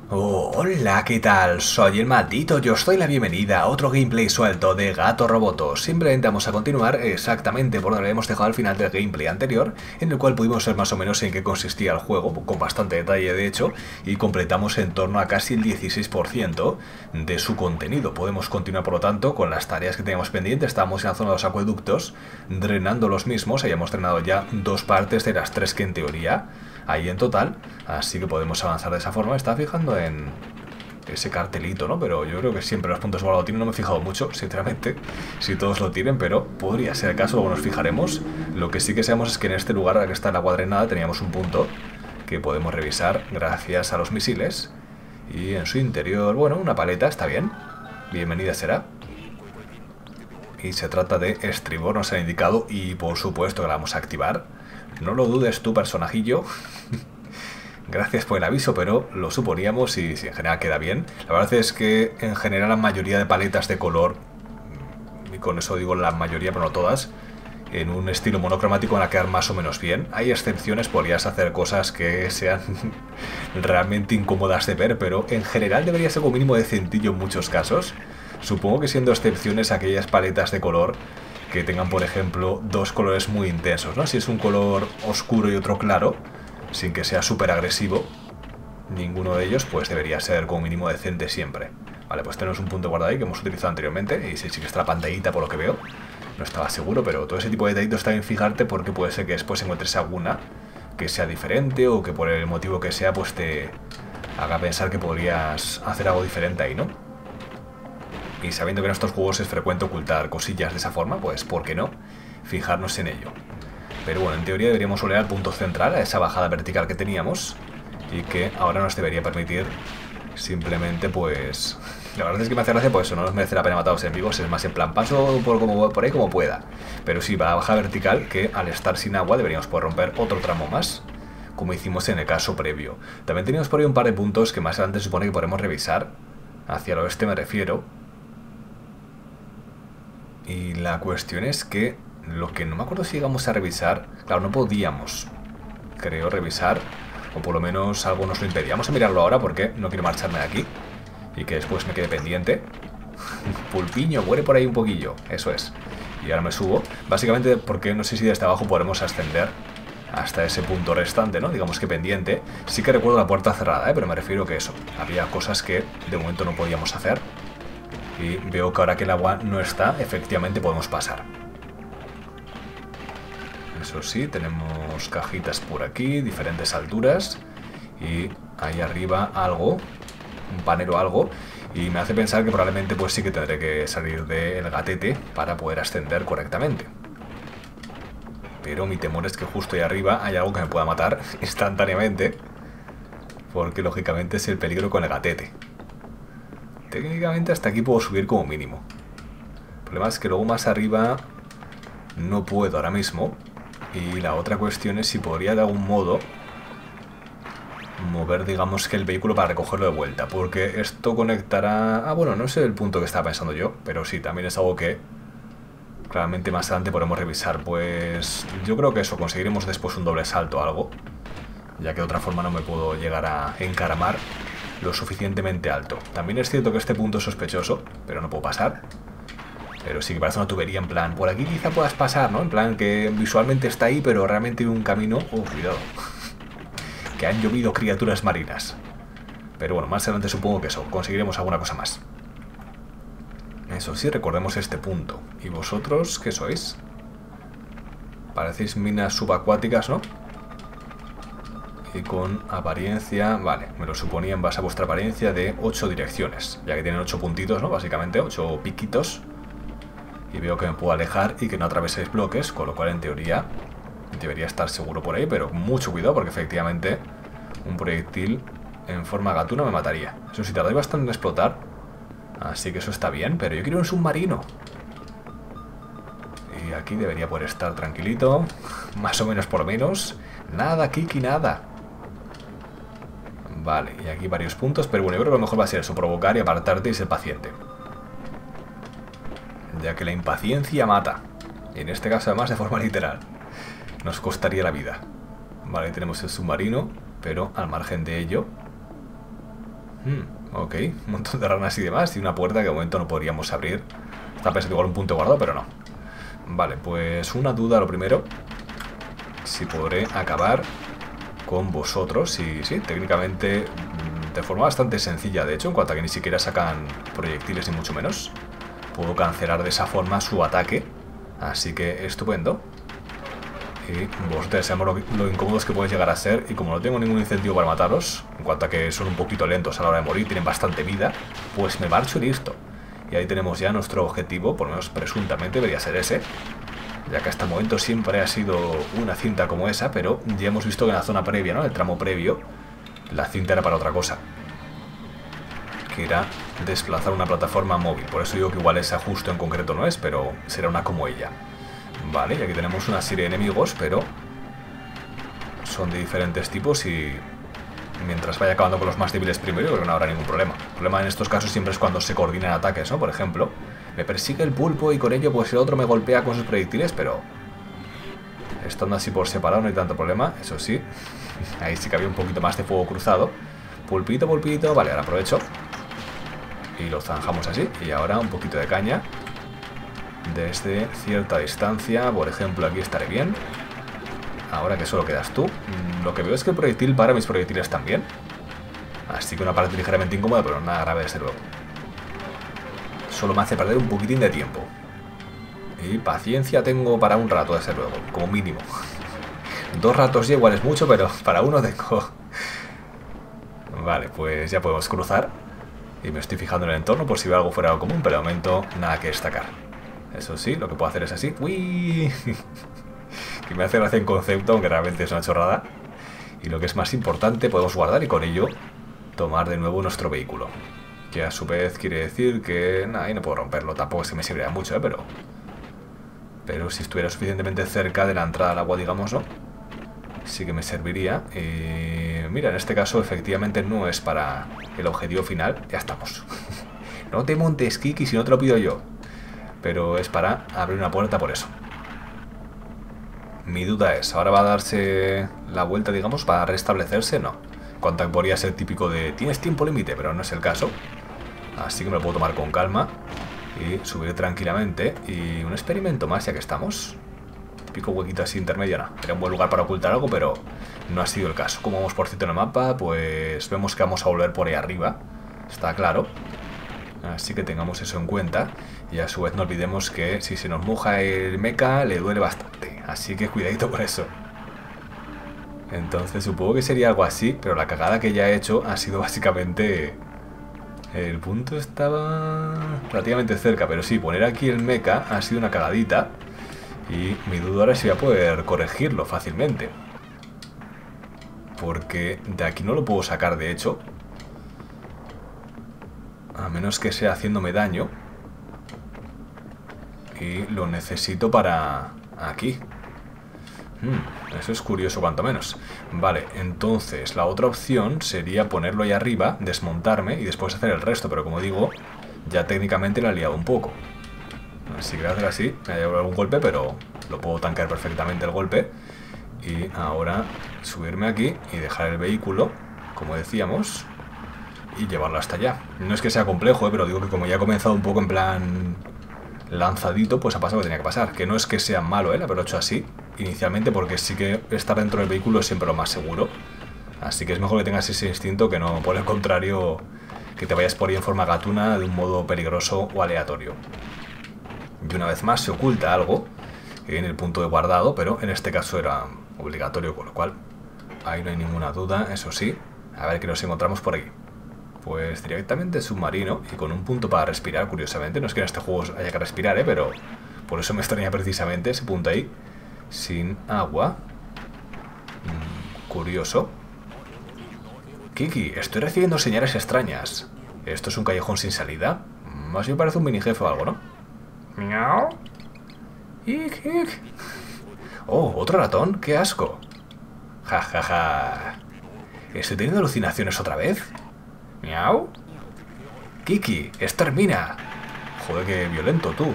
Oh, hola, ¿qué tal? Soy el maldito, yo os doy la bienvenida a otro gameplay suelto de Gato Roboto. Simplemente vamos a continuar exactamente por donde habíamos dejado al final del gameplay anterior, en el cual pudimos ver más o menos en qué consistía el juego, con bastante detalle de hecho, y completamos en torno a casi el 16% de su contenido. Podemos continuar por lo tanto con las tareas que teníamos pendientes. Estábamos en la zona de los acueductos, drenando los mismos, hayamos drenado ya dos partes de las tres que en teoría hay en total, así que podemos avanzar de esa forma. Me estaba fijando en ese cartelito, ¿no? Pero yo creo que siempre los puntos guardados tienen. No me he fijado mucho, sinceramente, si todos lo tienen, pero podría ser el caso, luego nos fijaremos. Lo que sí que sabemos es que en este lugar, que está el agua drenada, teníamos un punto que podemos revisar gracias a los misiles. Y en su interior, bueno, una paleta, está bien. Bienvenida será. Y se trata de estribor, nos han indicado, y por supuesto que la vamos a activar. No lo dudes tú, personajillo. Gracias por el aviso, pero lo suponíamos y si en general queda bien. La verdad es que en general la mayoría de paletas de color, y con eso digo la mayoría pero no todas, en un estilo monocromático van a quedar más o menos bien. Hay excepciones, podrías hacer cosas que sean realmente incómodas de ver, pero en general debería ser como mínimo decentillo en muchos casos. Supongo que siendo excepciones aquellas paletas de color que tengan, por ejemplo, dos colores muy intensos, ¿no? Si es un color oscuro y otro claro, sin que sea súper agresivo, ninguno de ellos pues debería ser como mínimo decente siempre. Vale, pues tenemos un punto guardado ahí que hemos utilizado anteriormente, y sí que está la pantallita por lo que veo. No estaba seguro, pero todo ese tipo de detallitos está bien fijarte, porque puede ser que después encuentres alguna que sea diferente o que por el motivo que sea pues te haga pensar que podrías hacer algo diferente ahí, ¿no? Y sabiendo que en estos juegos es frecuente ocultar cosillas de esa forma, pues ¿por qué no fijarnos en ello? Pero bueno, en teoría deberíamos volver al punto central, a esa bajada vertical que teníamos, y que ahora nos debería permitir simplemente pues... La verdad es que me hace gracia, pues eso, no nos merece la pena matar a los enemigos, es más en plan paso por ahí como pueda. Pero sí, para la bajada vertical, que al estar sin agua deberíamos poder romper otro tramo más, como hicimos en el caso previo. También teníamos por ahí un par de puntos que más adelante se supone que podremos revisar, hacia el oeste me refiero. Y la cuestión es que lo que no me acuerdo si llegamos a revisar, claro, no podíamos, creo, revisar, o por lo menos algo nos lo impedía. Vamos a mirarlo ahora porque no quiero marcharme de aquí y que después me quede pendiente. Pulpiño, muere por ahí un poquillo, eso es. Y ahora me subo, básicamente porque no sé si desde abajo podremos ascender hasta ese punto restante, ¿no? Digamos que pendiente. Sí que recuerdo la puerta cerrada, pero me refiero que eso, había cosas que de momento no podíamos hacer. Y veo que ahora que el agua no está, efectivamente podemos pasar. Eso sí, tenemos cajitas por aquí, diferentes alturas. Y ahí arriba algo, un panel o algo. Y me hace pensar que probablemente pues sí que tendré que salir del gatete para poder ascender correctamente. Pero mi temor es que justo ahí arriba hay algo que me pueda matar instantáneamente, porque lógicamente es el peligro con el gatete. Técnicamente hasta aquí puedo subir como mínimo. El problema es que luego más arriba no puedo ahora mismo. Y la otra cuestión es si podría de algún modo mover, digamos, que el vehículo para recogerlo de vuelta, porque esto conectará... Ah, bueno, no sé el punto que estaba pensando yo, pero sí, también es algo que claramente más adelante podremos revisar. Pues yo creo que eso, conseguiremos después un doble salto o algo, ya que de otra forma no me puedo llegar a encaramar lo suficientemente alto. También es cierto que este punto es sospechoso, pero no puedo pasar. Pero sí que parece una tubería en plan, por aquí quizá puedas pasar, ¿no? En plan que visualmente está ahí, pero realmente hay un camino... cuidado. Que han llovido criaturas marinas. Pero bueno, más adelante supongo que eso, conseguiremos alguna cosa más. Eso sí, recordemos este punto. ¿Y vosotros qué sois? Parecéis minas subacuáticas, ¿no? Y con apariencia... Vale, me lo suponía en base a vuestra apariencia de 8 direcciones. Ya que tienen 8 puntitos, ¿no? Básicamente, 8 piquitos. Y veo que me puedo alejar y que no atraveséis bloques, con lo cual en teoría debería estar seguro por ahí, pero mucho cuidado porque efectivamente un proyectil en forma gatuna me mataría. Eso sí, tardáis bastante en explotar, así que eso está bien, pero yo quiero un submarino. Y aquí debería poder estar tranquilito, más o menos por lo menos. Nada, Kiki, nada. Vale, y aquí varios puntos, pero bueno, yo creo que lo mejor va a ser eso, provocar y apartarte y ser paciente. Ya que la impaciencia mata. Y en este caso además de forma literal. Nos costaría la vida. Vale, tenemos el submarino, pero al margen de ello Ok, un montón de ranas y demás. Y una puerta que de momento no podríamos abrir. Está pensando igual un punto guardado, pero no. Vale, pues una duda lo primero. Si podré acabar con vosotros. Y sí, técnicamente de forma bastante sencilla. De hecho, en cuanto a que ni siquiera sacan proyectiles ni mucho menos, puedo cancelar de esa forma su ataque. Así que estupendo. Y vosotros sabemos lo incómodos que podéis llegar a ser. Y como no tengo ningún incentivo para mataros, en cuanto a que son un poquito lentos a la hora de morir, tienen bastante vida, pues me marcho y listo. Y ahí tenemos ya nuestro objetivo, por lo menos presuntamente debería ser ese, ya que hasta el momento siempre ha sido una cinta como esa, pero ya hemos visto que en la zona previa, ¿no? El tramo previo, la cinta era para otra cosa, que era desplazar una plataforma móvil. Por eso digo que igual esa justo en concreto no es, pero será una como ella. Vale, y aquí tenemos una serie de enemigos, pero son de diferentes tipos y mientras vaya acabando con los más débiles primero, creo que no habrá ningún problema. El problema en estos casos siempre es cuando se coordinan ataques, ¿no? Por ejemplo, me persigue el pulpo y con ello pues el otro me golpea con sus proyectiles, pero estando así por separado no hay tanto problema, eso sí. Ahí sí que había un poquito más de fuego cruzado. Pulpito, pulpito, vale, ahora aprovecho y lo zanjamos así. Y ahora un poquito de caña desde cierta distancia, por ejemplo aquí estaré bien. Ahora que solo quedas tú, lo que veo es que el proyectil para mis proyectiles también. Así que una parte ligeramente incómoda, pero nada grave desde luego. Solo me hace perder un poquitín de tiempo. Y paciencia tengo para un rato desde luego, como mínimo. 2 ratos ya igual es mucho, pero para uno tengo. Vale, pues ya podemos cruzar. Y me estoy fijando en el entorno por si veo algo fuera de lo común, pero de momento nada que destacar. Eso sí, lo que puedo hacer es así. ¡Uy! Que me hace gracia en concepto, aunque realmente es una chorrada. Y lo que es más importante, podemos guardar y con ello tomar de nuevo nuestro vehículo. Que a su vez quiere decir que... Nah, ahí no puedo romperlo, tampoco es que me serviría mucho, pero si estuviera suficientemente cerca de la entrada al agua, digamos, ¿no? Sí que me serviría. Y mira, en este caso efectivamente no es para el objetivo final. Ya estamos. No te montes, Kiki, si no te lo pido yo. Pero es para abrir una puerta por eso. Mi duda es, ¿ahora va a darse la vuelta, digamos, para restablecerse? No. Cuanto podría ser típico de, tienes tiempo límite, pero no es el caso. Así que me lo puedo tomar con calma y subir tranquilamente. Y un experimento más, ya que estamos. Típico huequito así intermedio, no. Era un buen lugar para ocultar algo, pero no ha sido el caso. Como vamos por cierto en el mapa, pues vemos que vamos a volver por ahí arriba. Está claro. Así que tengamos eso en cuenta. Y a su vez no olvidemos que si se nos moja el mecha le duele bastante. Así que cuidadito con eso. Entonces supongo que sería algo así, pero la cagada que ya he hecho ha sido básicamente... El punto estaba relativamente cerca, pero sí, poner aquí el mecha ha sido una cagadita. Y mi duda ahora es si voy a poder corregirlo fácilmente. Porque de aquí no lo puedo sacar, de hecho. A menos que sea haciéndome daño. Y lo necesito para... aquí. Eso es curioso cuanto menos. Vale, entonces la otra opción sería ponerlo ahí arriba, desmontarme y después hacer el resto. Pero como digo, ya técnicamente la he liado un poco. Así que voy a hacer así. Me ha llevado algún golpe, pero lo puedo tancar perfectamente el golpe. Y ahora subirme aquí y dejar el vehículo, como decíamos, y llevarlo hasta allá. No es que sea complejo, pero digo que como ya he comenzado un poco en plan lanzadito, pues ha pasado lo que tenía que pasar. Que no es que sea malo el haberlo hecho así inicialmente, porque sí que estar dentro del vehículo es siempre lo más seguro. Así que es mejor que tengas ese instinto que no, por el contrario, que te vayas por ahí en forma gatuna de un modo peligroso o aleatorio. Y una vez más se oculta algo en el punto de guardado, pero en este caso era obligatorio, con lo cual ahí no hay ninguna duda. Eso sí, a ver qué nos encontramos por aquí. Pues directamente submarino y con un punto para respirar, curiosamente. No es que en este juego haya que respirar, pero por eso me extraña precisamente ese punto ahí. Sin agua. Curioso. Kiki, estoy recibiendo señales extrañas. ¿Esto es un callejón sin salida? Más bien parece un mini jefe o algo, ¿no? Miau. Ik, ik. Oh, otro ratón, qué asco. Ja, ja, ja. ¿Estoy teniendo alucinaciones otra vez? Miau. Kiki, extermina. Joder, qué violento tú.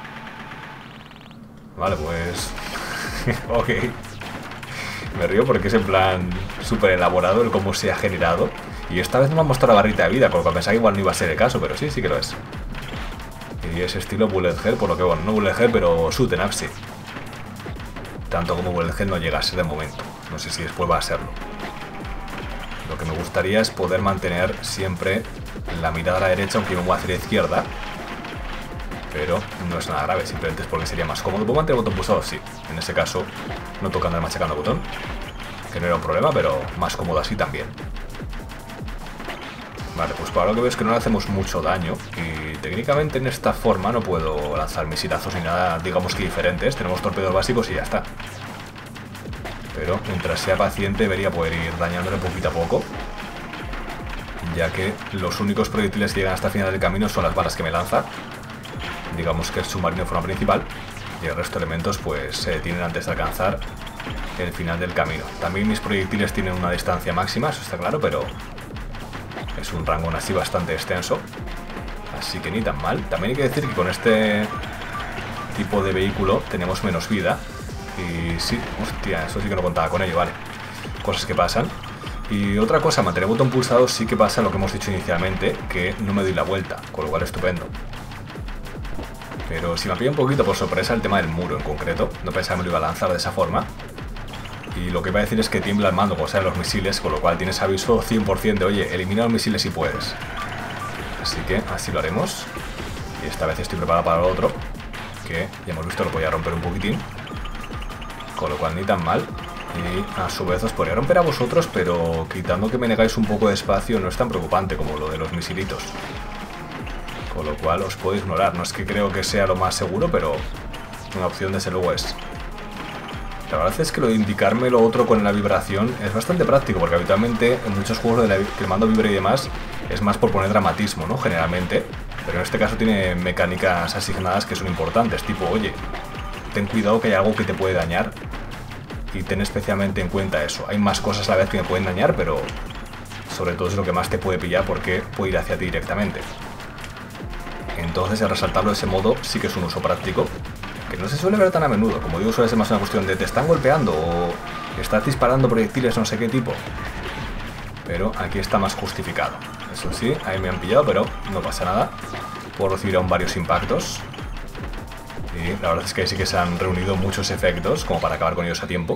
Vale, pues... ok. Me río porque es en plan súper elaborado el cómo se ha generado. Y esta vez no me han mostrado la barrita de vida, con lo que pensaba que igual no iba a ser el caso, pero sí, sí que lo es. Y es estilo Bullet Hell, por lo que bueno, no Bullet Hell, pero Shoot 'em up sí. Tanto como Bullet Hell no llega a ser de momento. No sé si después va a serlo. Lo que me gustaría es poder mantener siempre la mirada a la derecha, aunque me voy hacia la izquierda. Pero no es nada grave, simplemente es porque sería más cómodo. ¿Puedo mantener el botón pulsado? Sí. En ese caso, no toca andar machacando el botón, que no era un problema, pero más cómodo así también. Vale, pues para lo que veo es que no le hacemos mucho daño. Y técnicamente en esta forma no puedo lanzar misilazos ni nada, digamos que diferentes. Tenemos torpedos básicos y ya está. Pero mientras sea paciente debería poder ir dañándole poquito a poco, ya que los únicos proyectiles que llegan hasta el final del camino son las balas que me lanza. Digamos que el submarino de forma principal, y el resto de elementos pues se detienen antes de alcanzar el final del camino. También mis proyectiles tienen una distancia máxima, eso está claro, pero es un rango aún así bastante extenso, así que ni tan mal. También hay que decir que con este tipo de vehículo tenemos menos vida. Y sí, hostia, eso sí que no contaba con ello, vale. Cosas que pasan. Y otra cosa, mantener el botón pulsado sí que pasa lo que hemos dicho inicialmente, que no me doy la vuelta, con lo cual estupendo. Pero si me pilla un poquito por sorpresa el tema del muro en concreto, no pensaba que me lo iba a lanzar de esa forma. Y lo que iba a decir es que tiembla el mando cuando salen los misiles, con lo cual tienes aviso 100% de, oye, elimina los misiles si puedes. Así que así lo haremos. Y esta vez estoy preparado para lo otro, que ya hemos visto lo podía romper un poquitín. Con lo cual ni tan mal. Y a su vez os podría romper a vosotros, pero quitando que me negáis un poco de espacio no es tan preocupante como lo de los misilitos. Con lo cual os puedo ignorar. No es que creo que sea lo más seguro, pero una opción desde luego es. La verdad es que lo de indicarme lo otro con la vibración es bastante práctico, porque habitualmente en muchos juegos que el mando vibre y demás es más por poner dramatismo, ¿no? Generalmente. Pero en este caso tiene mecánicas asignadas que son importantes, tipo, oye, ten cuidado que hay algo que te puede dañar y ten especialmente en cuenta eso. Hay más cosas a la vez que me pueden dañar, pero sobre todo es lo que más te puede pillar porque puede ir hacia ti directamente. Entonces, el resaltarlo de ese modo sí que es un uso práctico, que no se suele ver tan a menudo. Como digo, suele ser más una cuestión de te están golpeando o estás disparando proyectiles no sé qué tipo. Pero aquí está más justificado. Eso sí, ahí me han pillado, pero no pasa nada. Puedo recibir aún varios impactos. Y la verdad es que sí que se han reunido muchos efectos como para acabar con ellos a tiempo.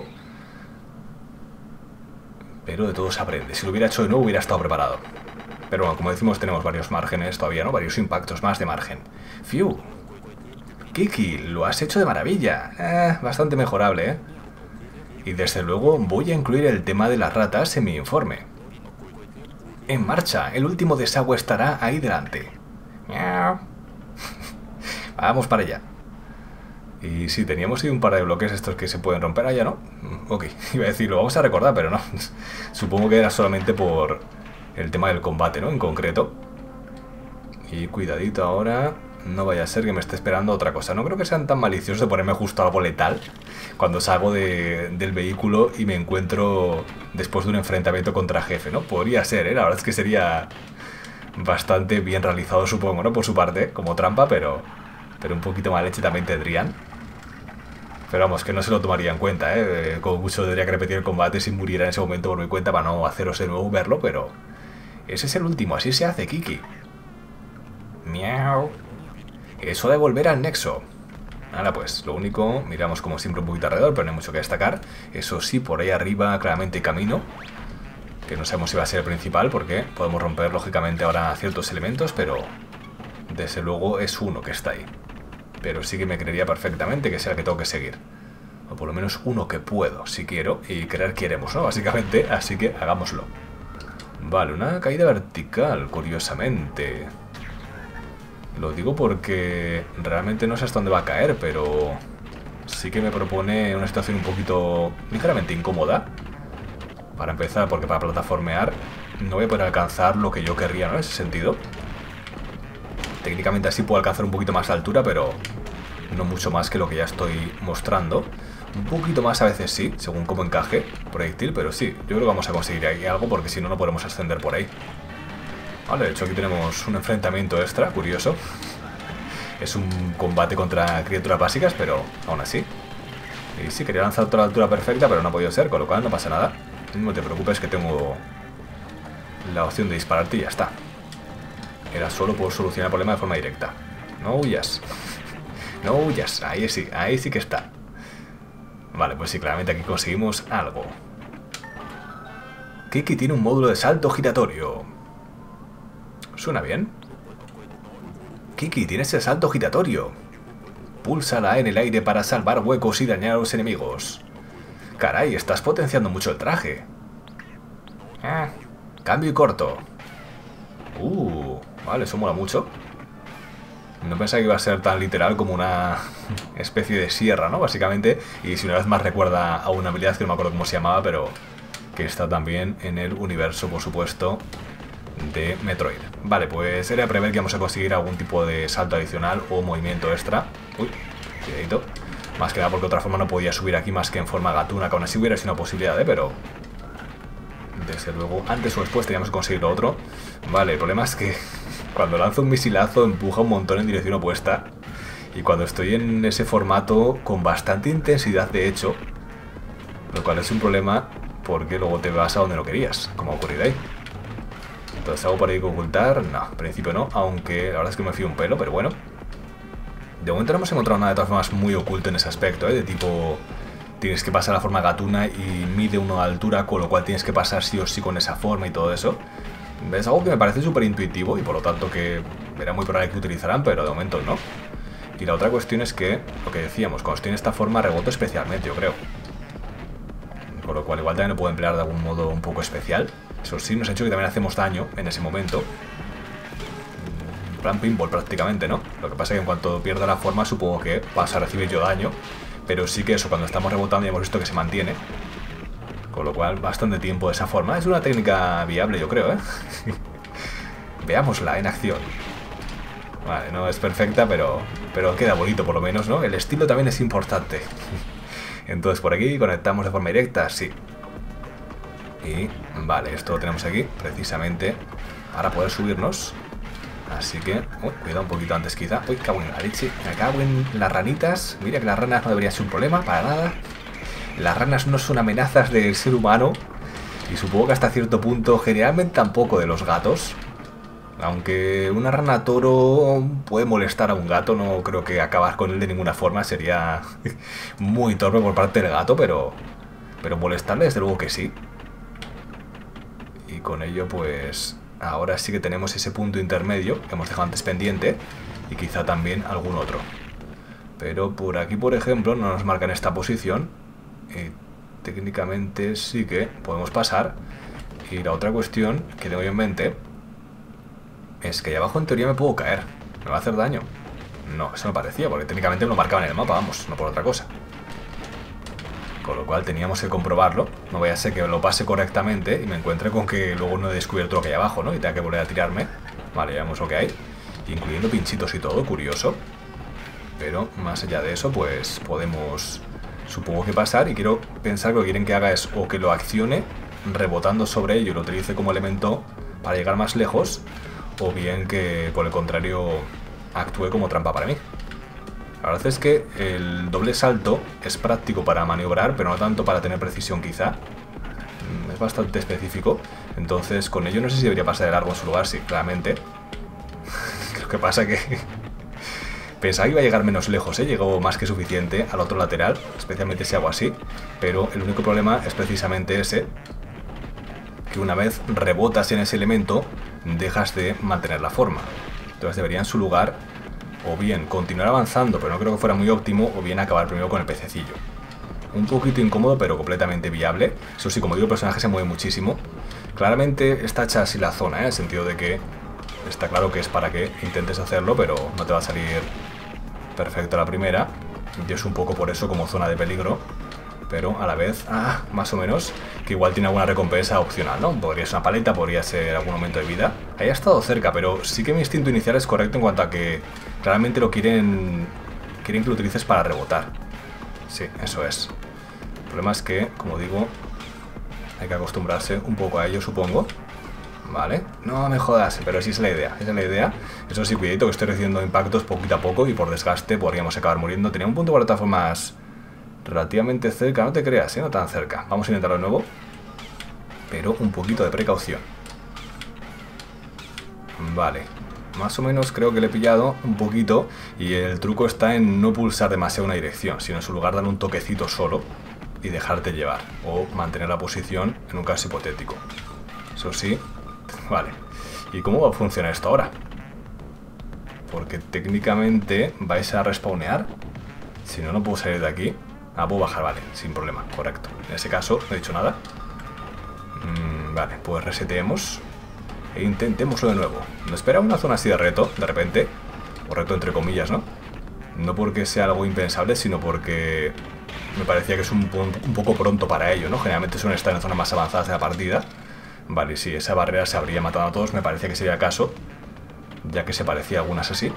Pero de todo se aprende. Si lo hubiera hecho de nuevo hubiera estado preparado. Pero bueno, como decimos, tenemos varios márgenes todavía, ¿no? Varios impactos más de margen. ¡Fiu! Kiki, lo has hecho de maravilla. Bastante mejorable, ¿eh? Y desde luego voy a incluir el tema de las ratas en mi informe. En marcha, el último desagüe estará ahí delante. Miau. Vamos para allá. Y sí, teníamos ahí un par de bloques estos que se pueden romper allá, ¿no? Ok, iba a decir, lo vamos a recordar, pero no. Supongo que era solamente por el tema del combate, ¿no? En concreto. Y cuidadito ahora, no vaya a ser que me esté esperando otra cosa. No creo que sean tan maliciosos de ponerme justo algo letal cuando salgo del vehículo y me encuentro después de un enfrentamiento contra jefe, ¿no? Podría ser, ¿eh? La verdad es que sería bastante bien realizado, supongo, ¿no? Por su parte, como trampa, pero un poquito más leche también tendrían. Pero vamos, que no se lo tomaría en cuenta, ¿eh? Como mucho tendría que repetir el combate si muriera en ese momento por mi cuenta para no haceros de nuevo verlo, pero ese es el último, así se hace, Kiki. Miau. Eso de volver al nexo. Ahora pues, lo único, miramos como siempre un poquito alrededor, pero no hay mucho que destacar. Eso sí, por ahí arriba claramente hay camino, que no sabemos si va a ser el principal, porque podemos romper lógicamente ahora ciertos elementos, pero desde luego es uno que está ahí. Pero sí que me creería perfectamente que sea el que tengo que seguir. O por lo menos uno que puedo, si quiero, y querer queremos, ¿no? Básicamente, así que hagámoslo. Vale, una caída vertical, curiosamente. Lo digo porque realmente no sé hasta dónde va a caer, pero sí que me propone una situación un poquito ligeramente incómoda. Para empezar, porque para plataformear no voy a poder alcanzar lo que yo querría, ¿no? En ese sentido. Técnicamente así puedo alcanzar un poquito más de altura, pero no mucho más que lo que ya estoy mostrando. Un poquito más a veces sí, según cómo encaje proyectil, pero sí, yo creo que vamos a conseguir ahí algo porque si no, no podremos ascender por ahí. Vale, de hecho aquí tenemos un enfrentamiento extra, curioso. Es un combate contra criaturas básicas, pero aún así. Y sí, quería lanzar toda la altura perfecta, pero no ha podido ser, con lo cual no pasa nada. No te preocupes que tengo la opción de dispararte y ya está. Era solo por solucionar el problema de forma directa. No huyas. No huyas. Ahí sí que está. Vale, pues sí, claramente aquí conseguimos algo. Kiki tiene un módulo de salto giratorio. ¿Suena bien? Kiki, tienes el salto giratorio. Púlsala en el aire para salvar huecos y dañar a los enemigos. Caray, estás potenciando mucho el traje. Cambio y corto. Vale, eso mola mucho. No pensaba que iba a ser tan literal como una especie de sierra, ¿no? Básicamente. Y si una vez más recuerda a una habilidad que no me acuerdo cómo se llamaba, pero que está también en el universo, por supuesto, de Metroid. Vale, pues era prever que vamos a conseguir algún tipo de salto adicional o movimiento extra. Uy, cuidadito. Más que nada porque de otra forma no podía subir aquí más que en forma gatuna, que aún así hubiera sido una posibilidad, pero... desde luego, antes o después teníamos que conseguir lo otro. Vale, el problema es que cuando lanzo un misilazo empuja un montón en dirección opuesta. Y cuando estoy en ese formato con bastante intensidad, de hecho, lo cual es un problema porque luego te vas a donde no querías, como ha ocurrido ahí. Entonces, ¿algo por ahí que ocultar? No, en principio no, aunque la verdad es que me fío un pelo, pero bueno. De momento no hemos encontrado nada de todas formas muy oculto en ese aspecto, de tipo... tienes que pasar la forma gatuna y mide uno de altura, con lo cual tienes que pasar sí o sí con esa forma y todo eso. Es algo que me parece súper intuitivo y por lo tanto que era muy probable que utilizarán, pero de momento no. Y la otra cuestión es que, lo que decíamos, cuando estoy en esta forma reboto especialmente, yo creo. Con lo cual igual también lo puedo emplear de algún modo un poco especial. Eso sí, nos ha hecho que también hacemos daño en ese momento. En plan pinball prácticamente, ¿no? Lo que pasa es que en cuanto pierda la forma supongo que vas a recibir yo daño. Pero sí que eso, cuando estamos rebotando ya hemos visto que se mantiene. Con lo cual, bastante tiempo de esa forma. Es una técnica viable, yo creo, ¿eh? Veámosla en acción. Vale, no es perfecta, pero queda bonito por lo menos, ¿no? El estilo también es importante. Entonces por aquí conectamos de forma directa, sí. Y vale, esto lo tenemos aquí, precisamente para poder subirnos. Así que, cuidado un poquito antes quizá. Uy, cago en la leche, me cago en las ranitas. Mira que las ranas no deberían ser un problema, para nada. Las ranas no son amenazas del ser humano. Y supongo que hasta cierto punto, generalmente tampoco de los gatos. Aunque una rana toro puede molestar a un gato, no creo que acabar con él de ninguna forma. Sería muy torpe por parte del gato, pero molestarle desde luego que sí. Y con ello pues... ahora sí que tenemos ese punto intermedio que hemos dejado antes pendiente y quizá también algún otro. Pero por aquí, por ejemplo, no nos marcan esta posición. Técnicamente sí que podemos pasar. Y la otra cuestión que tengo yo en mente es que ahí abajo en teoría me puedo caer. ¿Me va a hacer daño? No, eso me parecía, porque técnicamente me lo marcaba en el mapa, vamos, no por otra cosa. Con lo cual teníamos que comprobarlo. No vaya a ser que lo pase correctamente y me encuentre con que luego no he descubierto lo que hay abajo, ¿no? Y tenga que volver a tirarme. Vale, ya vemos lo que hay. Incluyendo pinchitos y todo, curioso. Pero más allá de eso, pues podemos, supongo que pasar. Y quiero pensar que lo que quieren que haga es o que lo accione rebotando sobre ello y lo utilice como elemento para llegar más lejos, o bien que por el contrario actúe como trampa para mí. La verdad es que el doble salto es práctico para maniobrar, pero no tanto para tener precisión quizá. Es bastante específico. Entonces con ello no sé si debería pasar de largo en su lugar, sí, claramente. Creo que pasa que... pensaba que iba a llegar menos lejos, ¿eh? Llegó más que suficiente al otro lateral, especialmente si hago así. Pero el único problema es precisamente ese, que una vez rebotas en ese elemento, dejas de mantener la forma. Entonces debería en su lugar o bien continuar avanzando, pero no creo que fuera muy óptimo, o bien acabar primero con el pececillo. Un poquito incómodo, pero completamente viable. Eso sí, como digo, el personaje se mueve muchísimo. Claramente está hecha así la zona, en el sentido de que está claro que es para que intentes hacerlo, pero no te va a salir perfecto a la primera. Y es un poco por eso como zona de peligro, pero a la vez, más o menos, que igual tiene alguna recompensa opcional, ¿no? Podría ser una paleta, podría ser algún aumento de vida. Ahí ha estado cerca, pero sí que mi instinto inicial es correcto en cuanto a que claramente lo quieren que lo utilices para rebotar. Sí, eso es. El problema es que, como digo, hay que acostumbrarse un poco a ello, supongo. Vale, no me jodas, pero sí es la idea, esa es la idea. Eso sí, cuidadito que estoy recibiendo impactos poquito a poco y por desgaste podríamos acabar muriendo. Tenía un punto de plataformas relativamente cerca, no te creas, no tan cerca. Vamos a intentarlo de nuevo, pero un poquito de precaución. Vale. Más o menos creo que le he pillado un poquito. Y el truco está en no pulsar demasiado una dirección, sino en su lugar darle un toquecito solo y dejarte llevar. O mantener la posición en un caso hipotético. Eso sí. Vale. ¿Y cómo va a funcionar esto ahora? Porque técnicamente vais a respawnear. Si no, no puedo salir de aquí. Ah, puedo bajar, vale, sin problema, correcto. En ese caso, no he dicho nada. Vale, pues reseteemos e intentémoslo de nuevo. Nos espera una zona así de reto, de repente. O reto entre comillas, ¿no? No porque sea algo impensable, sino porque me parecía que es un poco pronto para ello, ¿no? Generalmente suelen estar en zonas más avanzadas de la partida. Vale, y si esa barrera se habría matado a todos, me parecía que sería el caso, ya que se parecía a algunas así.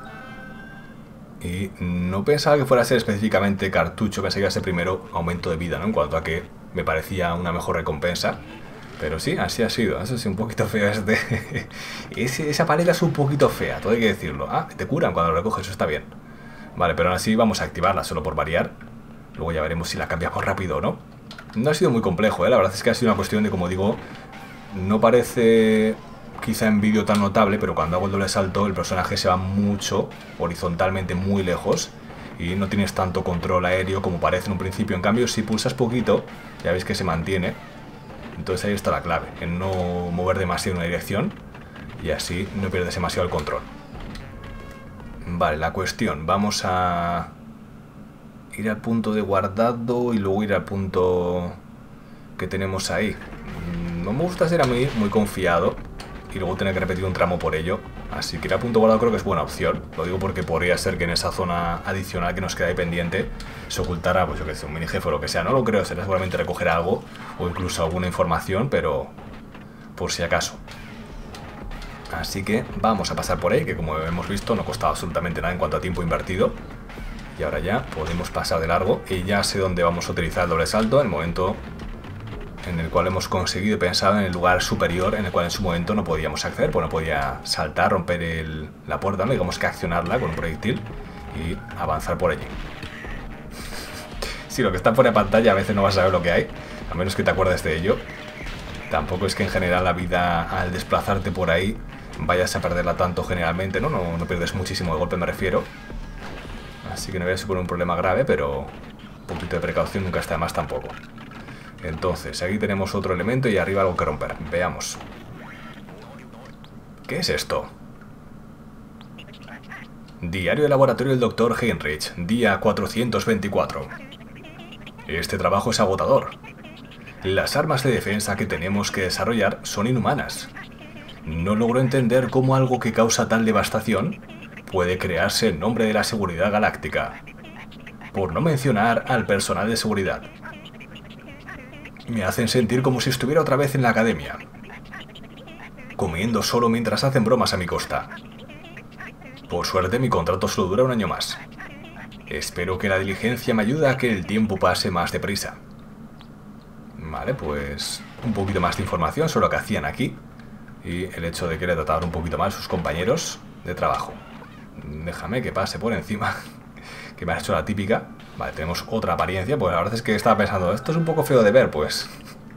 Y no pensaba que fuera a ser específicamente cartucho, pensé que iba a ser primero aumento de vida, ¿no? En cuanto a que me parecía una mejor recompensa. Pero sí, así ha sido. Eso sí, un poquito feo esa paleta es un poquito fea, todo hay que decirlo. Ah, te curan cuando lo recoges, eso está bien. Vale, pero aún así vamos a activarla, solo por variar. Luego ya veremos si la cambiamos rápido o no. No ha sido muy complejo, ¿eh? La verdad es que ha sido una cuestión de, como digo, no parece quizá en vídeo tan notable, pero cuando hago el doble salto el personaje se va mucho, horizontalmente muy lejos, y no tienes tanto control aéreo como parece en un principio. En cambio, si pulsas poquito, ya veis que se mantiene. Entonces ahí está la clave, en no mover demasiado en una dirección, y así no pierdes demasiado el control. Vale, la cuestión, vamos a ir al punto de guardado y luego ir al punto que tenemos ahí. No me gusta ser a mí muy confiado y luego tener que repetir un tramo por ello, así que ir al punto guardado creo que es buena opción. Lo digo porque podría ser que en esa zona adicional que nos queda ahí pendiente se ocultara, pues yo que sé, un mini jefe o lo que sea. No lo creo, será seguramente recoger algo o incluso alguna información, pero por si acaso. Así que vamos a pasar por ahí, que como hemos visto no costaba absolutamente nada en cuanto a tiempo invertido. Y ahora ya podemos pasar de largo y ya sé dónde vamos a utilizar el doble salto, en el momento en el cual hemos conseguido, pensado en el lugar superior en el cual en su momento no podíamos acceder, pues no podía saltar, romper la puerta, ¿no? Digamos que accionarla con un proyectil y avanzar por allí. Sí, lo que está fuera de pantalla a veces no vas a saber lo que hay, a menos que te acuerdes de ello. Tampoco es que en general la vida al desplazarte por ahí vayas a perderla tanto generalmente, ¿no? No pierdes muchísimo de golpe, me refiero. Así que no voy a suponer un problema grave, pero un poquito de precaución nunca está de más tampoco. Entonces, aquí tenemos otro elemento y arriba algo que romper. Veamos. ¿Qué es esto? Diario de laboratorio del Dr. Heinrich, día 424. Este trabajo es agotador. Las armas de defensa que tenemos que desarrollar son inhumanas. No logro entender cómo algo que causa tal devastación puede crearse en nombre de la seguridad galáctica. Por no mencionar al personal de seguridad. Me hacen sentir como si estuviera otra vez en la academia, comiendo solo mientras hacen bromas a mi costa. Por suerte mi contrato solo dura un año más. Espero que la diligencia me ayude a que el tiempo pase más deprisa. Vale, pues un poquito más de información sobre lo que hacían aquí y el hecho de que le trataban un poquito mal sus compañeros de trabajo. Déjame que pase por encima, que me ha hecho la típica. Vale, tenemos otra apariencia. Pues la verdad es que estaba pensando, esto es un poco feo de ver, pues.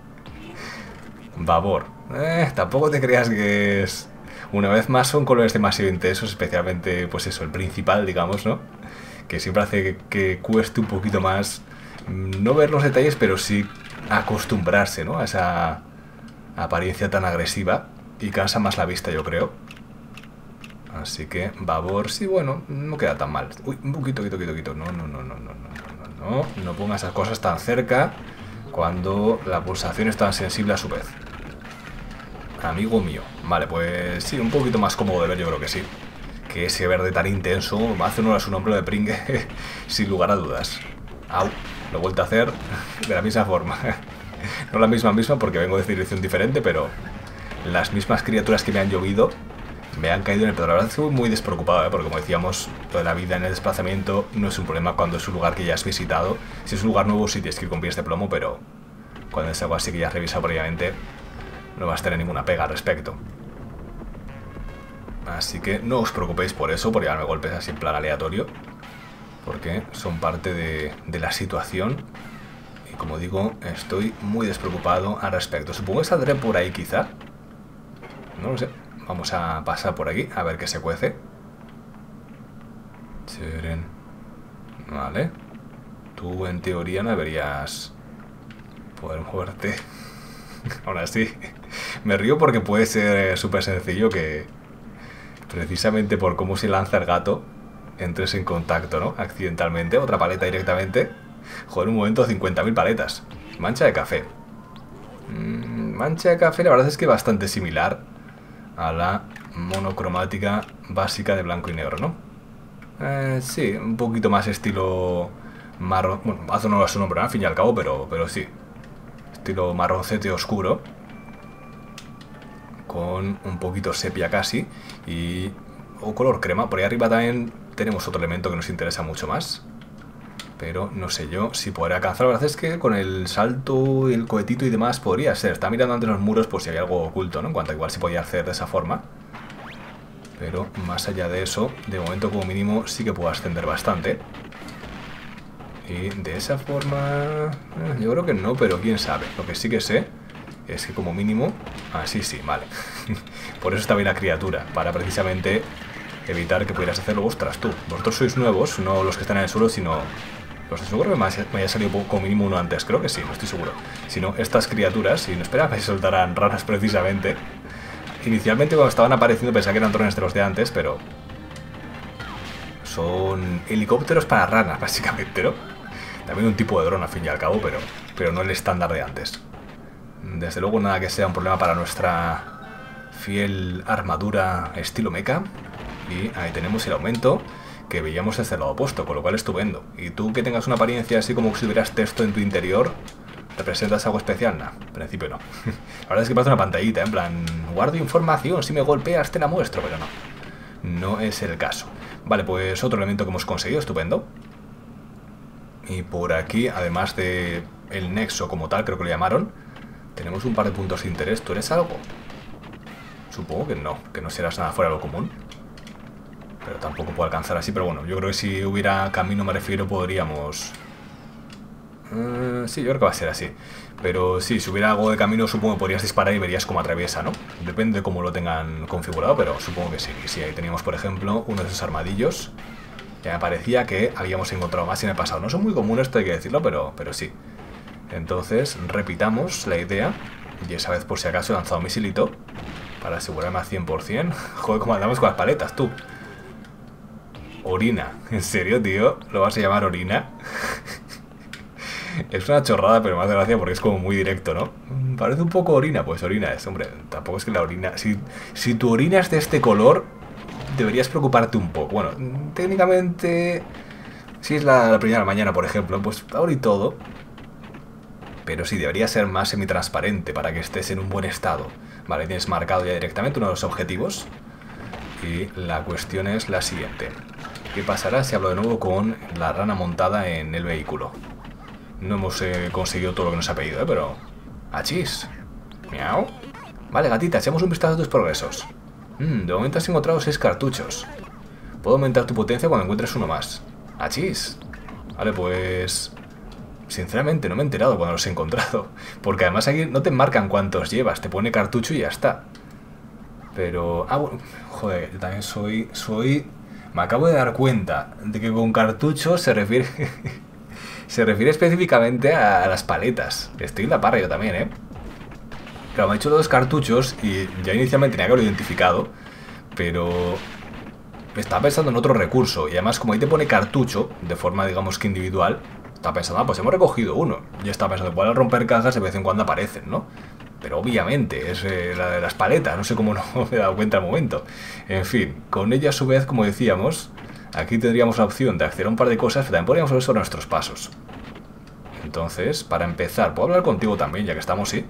Babor. Tampoco te creas que es... Una vez más son colores demasiado intensos, especialmente, pues eso, el principal, digamos, ¿no? Que siempre hace que cueste un poquito más no ver los detalles, pero sí acostumbrarse, ¿no? A esa apariencia tan agresiva y cansa más la vista, yo creo. Así que, babor, sí, bueno, no queda tan mal. Uy, un poquito. No pongas esas cosas tan cerca cuando la pulsación es tan sensible a su vez. Amigo mío. Vale, pues sí, un poquito más cómodo de ver, yo creo que sí. Que ese verde tan intenso hace honor a su nombre de pringue, sin lugar a dudas. Au, lo he vuelto a hacer de la misma forma. No la misma porque vengo de dirección diferente, pero las mismas criaturas que me han llovido me han caído en el pedo. La verdad estoy muy despreocupado, porque como decíamos, toda la vida en el desplazamiento no es un problema cuando es un lugar que ya has visitado. Si es un lugar nuevo sí tienes que ir con pies de plomo, pero cuando es algo así que ya has revisado previamente no vas a tener ninguna pega al respecto. Así que no os preocupéis por eso, por llevarme golpes así en plan aleatorio, porque son parte de la situación. Y como digo, estoy muy despreocupado al respecto. Supongo que saldré por ahí quizá. No lo sé. Vamos a pasar por aquí, a ver qué se cuece. Vale. Tú en teoría no deberías poder moverte. Aún así, me río porque puede ser súper sencillo que precisamente por cómo se lanza el gato entres en contacto, ¿no? Accidentalmente, otra paleta directamente. Joder, un momento 50.000 paletas. Mancha de café. Mancha de café la verdad es que bastante similar a la monocromática básica de blanco y negro, ¿no? Sí, un poquito más estilo marrón. Bueno, hace no a su nombre, ¿no? Al fin y al cabo, pero sí. Estilo marroncete oscuro. Con un poquito sepia casi. Y... o color crema. Por ahí arriba también tenemos otro elemento que nos interesa mucho más. Pero no sé yo si podré alcanzar. La verdad es que con el salto y el cohetito y demás podría ser. Está mirando ante los muros por si hay algo oculto, ¿no? En cuanto a igual se podía hacer de esa forma. Pero más allá de eso, de momento como mínimo sí que puedo ascender bastante. Y de esa forma... yo creo que no, pero quién sabe. Lo que sí que sé es que como mínimo... ah, sí, vale. Por eso estaba ahí la criatura. Para precisamente evitar que pudieras hacerlo. Ostras, tú. Vosotros sois nuevos, no los que están en el suelo, sino... los de seguro que me haya salido como mínimo uno antes. Creo que sí, no estoy seguro. Si no, estas criaturas, y no esperaba que se soltaran ranas precisamente... Inicialmente cuando estaban apareciendo pensaba que eran drones de los de antes, pero... son helicópteros para ranas, básicamente, ¿no? También un tipo de dron, al fin y al cabo, pero no el estándar de antes. Desde luego nada que sea un problema para nuestra fiel armadura estilo mecha. Y ahí tenemos el aumento que veíamos desde el lado opuesto, con lo cual estupendo. Y tú que tengas una apariencia así como si hubieras texto en tu interior... ¿representas algo especial? No, en principio no. La verdad es que parece una pantallita, en plan... guardo información, si me golpeas te la muestro, pero no. No es el caso. Vale, pues otro elemento que hemos conseguido, estupendo. Y por aquí, además de el nexo como tal, creo que lo llamaron, tenemos un par de puntos de interés. ¿Tú eres algo? Supongo que no serás nada fuera de lo común. Pero tampoco puedo alcanzar así, pero bueno, yo creo que si hubiera camino, me refiero, podríamos... sí, yo creo que va a ser así. Pero sí, si hubiera algo de camino supongo que podrías disparar y verías cómo atraviesa, ¿no? Depende de cómo lo tengan configurado, pero supongo que sí. Y sí, ahí teníamos, por ejemplo, uno de esos armadillos. Ya me parecía que habíamos encontrado más en el pasado. No son muy comunes, esto hay que decirlo, pero sí. Entonces, repitamos la idea. Y esa vez, por si acaso, he lanzado un misilito para asegurarme al 100%. Joder, cómo andamos con las paletas, tú. Orina. ¿En serio, tío? ¿Lo vas a llamar orina? Es una chorrada, pero me hace gracia porque es como muy directo, ¿no? Parece un poco orina. Pues orina es, hombre. Tampoco es que la orina... Si tu orina es de este color, deberías preocuparte un poco. Bueno, técnicamente... si es la primera de la mañana, por ejemplo, pues ahora y todo. Pero sí, debería ser más semitransparente para que estés en un buen estado. Vale, tienes marcado ya directamente uno de los objetivos. Y la cuestión es la siguiente. ¿Qué pasará si hablo de nuevo con la rana montada en el vehículo? No hemos conseguido todo lo que nos ha pedido, pero... ¡achis! ¡Miau! Vale, gatita, echamos un vistazo a tus progresos. De momento has encontrado 6 cartuchos. Puedo aumentar tu potencia cuando encuentres uno más. ¡achis! Vale, pues... sinceramente no me he enterado cuando los he encontrado. Porque además aquí no te marcan cuántos llevas. Te pone cartucho y ya está. Pero... ah, bueno... joder, yo también soy... me acabo de dar cuenta de que con cartucho se refiere... se refiere específicamente a las paletas. Estoy en la parra yo también, ¿eh? Claro, me ha hecho 2 cartuchos y ya inicialmente tenía que haberlo identificado, pero estaba pensando en otro recurso. Y además, como ahí te pone cartucho, de forma, digamos que individual, estaba pensando, ah, pues hemos recogido uno. Y estaba pensando, igual al romper cajas de vez en cuando aparecen, ¿no? Pero obviamente es la de las paletas, no sé cómo no me he dado cuenta al momento. En fin, con ella a su vez, como decíamos... aquí tendríamos la opción de acceder a un par de cosas, pero también podríamos ver sobre nuestros pasos. Entonces, para empezar, ¿puedo hablar contigo también, ya que estamos, sí?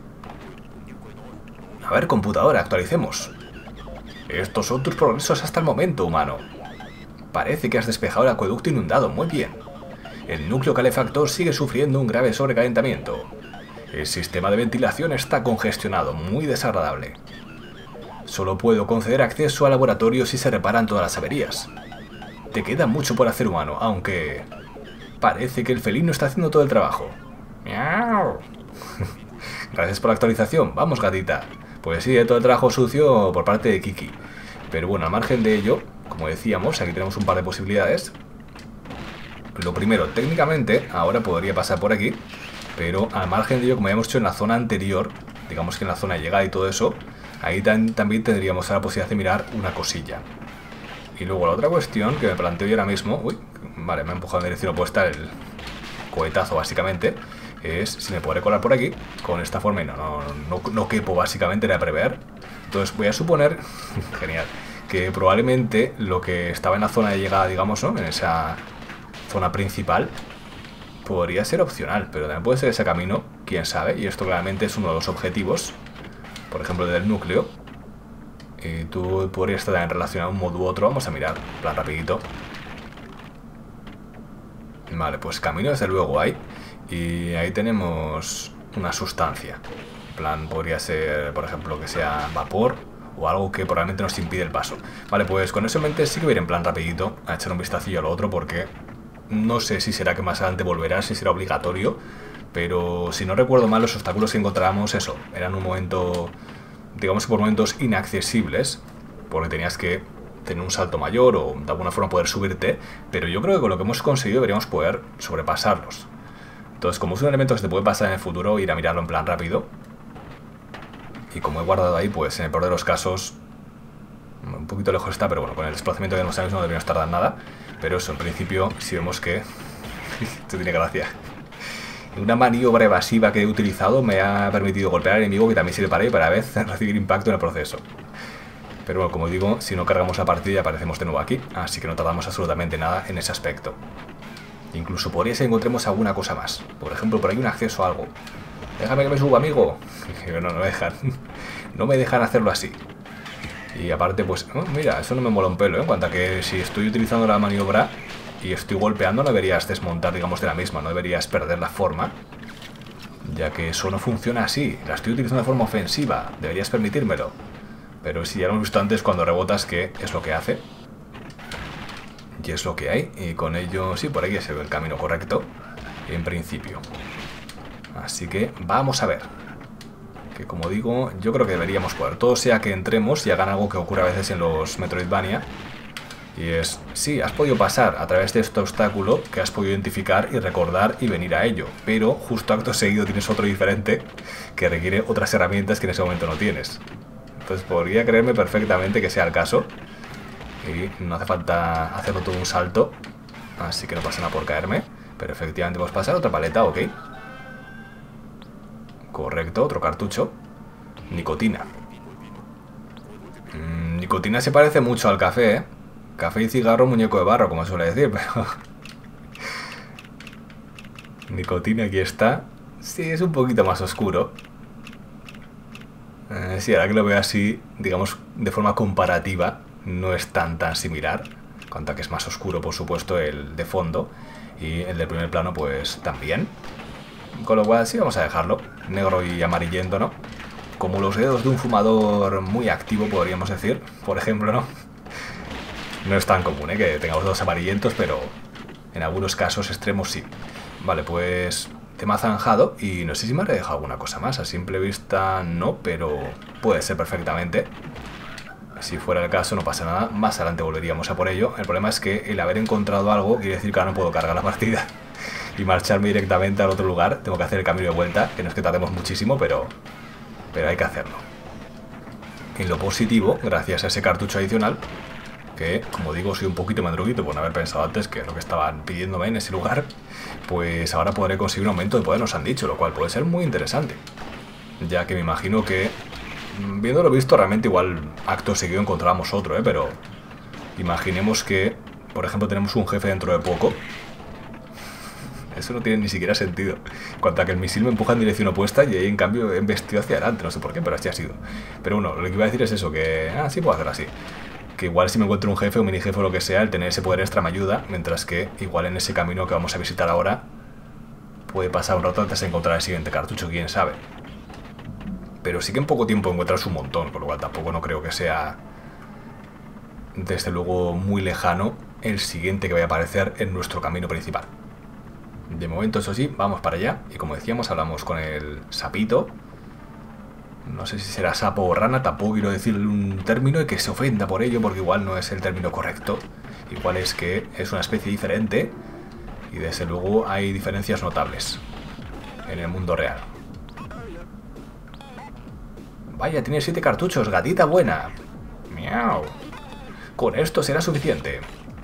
A ver, computadora, actualicemos. Estos son tus progresos hasta el momento, humano. Parece que has despejado el acueducto inundado, muy bien. El núcleo calefactor sigue sufriendo un grave sobrecalentamiento. El sistema de ventilación está congestionado, muy desagradable. Solo puedo conceder acceso al laboratorio si se reparan todas las averías. Te queda mucho por hacer, humano, aunque... parece que el felino está haciendo todo el trabajo. ¡Miau! Gracias por la actualización. Vamos, gatita. Pues sí, todo el trabajo sucio por parte de Kiki. Pero bueno, al margen de ello, como decíamos, aquí tenemos un par de posibilidades. Lo primero, técnicamente, ahora podría pasar por aquí, pero al margen de ello, como habíamos hecho en la zona anterior, digamos que en la zona de llegada y todo eso, ahí también tendríamos la posibilidad de mirar una cosilla. Y luego la otra cuestión que me planteo yo ahora mismo, uy, vale, me ha empujado en dirección opuesta el cohetazo básicamente, es si me podré colar por aquí, con esta forma y no quepo básicamente, era prever. Entonces voy a suponer, genial, que probablemente lo que estaba en la zona de llegada, digamos, ¿no? En esa zona principal, podría ser opcional, pero también puede ser ese camino, quién sabe, y esto claramente es uno de los objetivos, por ejemplo, del núcleo. Y tú podrías estar también relacionado a un modo u otro, vamos a mirar, en plan rapidito. Vale, pues camino desde luego hay, y ahí tenemos una sustancia, en plan podría ser, por ejemplo, que sea vapor, o algo que probablemente nos impide el paso. Vale, pues con eso en mente sí que voy a ir en plan rapidito a echar un vistacillo a lo otro, porque no sé si será que más adelante volverá, si será obligatorio, pero si no recuerdo mal, los obstáculos que encontrábamos, eso, eran un momento, digamos que por momentos inaccesibles, porque tenías que tener un salto mayor o de alguna forma poder subirte, pero yo creo que con lo que hemos conseguido deberíamos poder sobrepasarlos. Entonces, como es un elemento que se te puede pasar en el futuro, ir a mirarlo en plan rápido. Y como he guardado ahí, pues en el peor de los casos, un poquito lejos está, pero bueno, con el desplazamiento que tenemos ahora mismo no deberíamos tardar nada. Pero eso, en principio, si vemos que... esto tiene gracia. Una maniobra evasiva que he utilizado me ha permitido golpear al enemigo, que también sirve para ello, para a vez recibir impacto en el proceso. Pero bueno, como digo, si no cargamos la partida ya aparecemos de nuevo aquí, así que no tardamos absolutamente nada en ese aspecto. Incluso podría ser que encontremos alguna cosa más. Por ejemplo, por ahí un acceso a algo. Déjame que me suba, amigo. No me dejan. No me dejan hacerlo así. Y aparte, pues, oh, mira, eso no me mola un pelo, ¿eh? En cuanto a que si estoy utilizando la maniobra y estoy golpeando, no deberías desmontar, digamos, de la misma. No deberías perder la forma, ya que eso no funciona así. La estoy utilizando de forma ofensiva. Deberías permitírmelo. Pero si ya lo hemos visto antes, cuando rebotas, que es lo que hace. Y es lo que hay. Y con ello, sí, por ahí es el camino correcto, en principio. Así que vamos a ver. Que como digo, yo creo que deberíamos poder. Todo sea que entremos y hagan algo que ocurre a veces en los Metroidvania. Y es, sí, has podido pasar a través de este obstáculo que has podido identificar y recordar y venir a ello. Pero justo acto seguido tienes otro diferente que requiere otras herramientas que en ese momento no tienes. Entonces podría creerme perfectamente que sea el caso. Y no hace falta hacerlo todo un salto. Así que no pasa nada por caerme. Pero efectivamente vamos a pasar otra paleta, ok. Correcto, otro cartucho. Nicotina. Nicotina se parece mucho al café, ¿eh? Café y cigarro, muñeco de barro, como suele decir, pero... Nicotina aquí está. Sí, es un poquito más oscuro. Sí, ahora que lo veo así, digamos, de forma comparativa, no es tan similar. Cuanto a que es más oscuro, por supuesto, el de fondo. Y el del primer plano, pues, también. Con lo cual, sí, vamos a dejarlo. Negro y amarillento, ¿no? Como los dedos de un fumador muy activo, podríamos decir. Por ejemplo, ¿no? No es tan común, ¿eh? Que tengamos dos amarillentos, pero en algunos casos extremos sí. Vale, pues tema zanjado. Y no sé si me habré dejado alguna cosa más. A simple vista no, pero puede ser perfectamente. Si fuera el caso no pasa nada. Más adelante volveríamos a por ello. El problema es que el haber encontrado algo quiere decir que ahora no puedo cargar la partida y marcharme directamente al otro lugar. Tengo que hacer el camino de vuelta, que no es que tardemos muchísimo, pero hay que hacerlo. En lo positivo, gracias a ese cartucho adicional, que, como digo, soy un poquito madruguito por no haber pensado antes que es lo que estaban pidiéndome en ese lugar, pues ahora podré conseguir un aumento de poder, nos han dicho, lo cual puede ser muy interesante. Ya que me imagino que, viéndolo visto, realmente igual acto seguido encontramos otro, pero imaginemos que, por ejemplo, tenemos un jefe dentro de poco. Eso no tiene ni siquiera sentido. En cuanto a que el misil me empuja en dirección opuesta y ahí en cambio he embestido hacia adelante, no sé por qué, pero así ha sido. Pero bueno, lo que iba a decir es eso, que sí puedo hacer así. Que igual si me encuentro un jefe o mini jefe o lo que sea, el tener ese poder extra me ayuda, mientras que igual en ese camino que vamos a visitar ahora puede pasar un rato antes de encontrar el siguiente cartucho, quién sabe. Pero sí que en poco tiempo encuentras un montón, con lo cual tampoco no creo que sea, desde luego, muy lejano el siguiente que vaya a aparecer en nuestro camino principal. De momento, eso sí, vamos para allá. Y como decíamos, hablamos con el sapito. No sé si será sapo o rana, tampoco quiero decir un término y que se ofenda por ello, porque igual no es el término correcto. Igual es que es una especie diferente y desde luego hay diferencias notables en el mundo real. Vaya, tiene 7 cartuchos, gatita buena. Miau. Con esto será suficiente.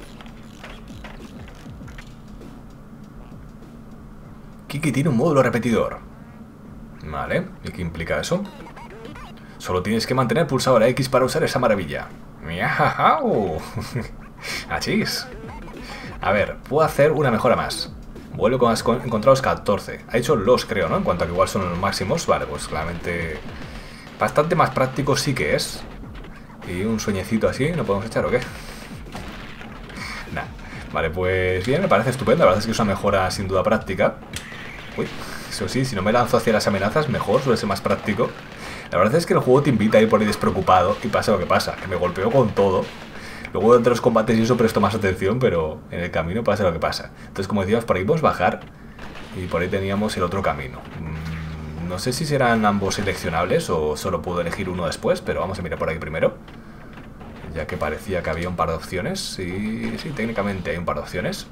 Kiki tiene un módulo repetidor. Vale, ¿y qué implica eso? Solo tienes que mantener pulsado la X para usar esa maravilla. ¡Miau! ¡Achis! A ver, puedo hacer una mejora más. Vuelvo con has encontrado 14. Ha hecho los, creo, ¿no? En cuanto a que igual son los máximos. Vale, pues claramente bastante más práctico sí que es. Y un sueñecito así, ¿no podemos echar o qué? Nah. Vale, pues bien, me parece estupendo. La verdad es que es una mejora sin duda práctica. Uy, eso sí, si no me lanzo hacia las amenazas, mejor, suele ser más práctico. La verdad es que el juego te invita a ir por ahí despreocupado y pasa lo que pasa, que me golpeo con todo. Luego durante los combates y eso presto más atención, pero en el camino pasa lo que pasa. Entonces, como decíamos, por ahí podemos bajar y por ahí teníamos el otro camino. No sé si serán ambos seleccionables o solo puedo elegir uno después, pero vamos a mirar por ahí primero. Ya que parecía que había un par de opciones. Sí, técnicamente hay un par de opciones.